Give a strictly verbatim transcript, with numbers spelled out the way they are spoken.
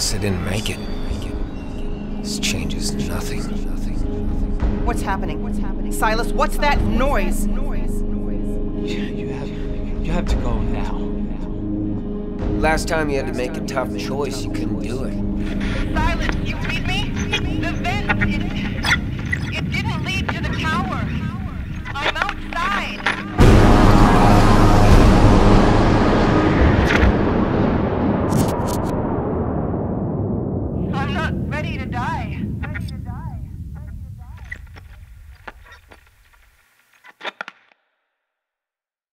Guess I didn't make it. This changes nothing. What's happening? What's happening? Silas, what's that noise? You, you have, you have to go now. Last time you had to make a tough choice, you couldn't do it. Silas, you read me? The vent is...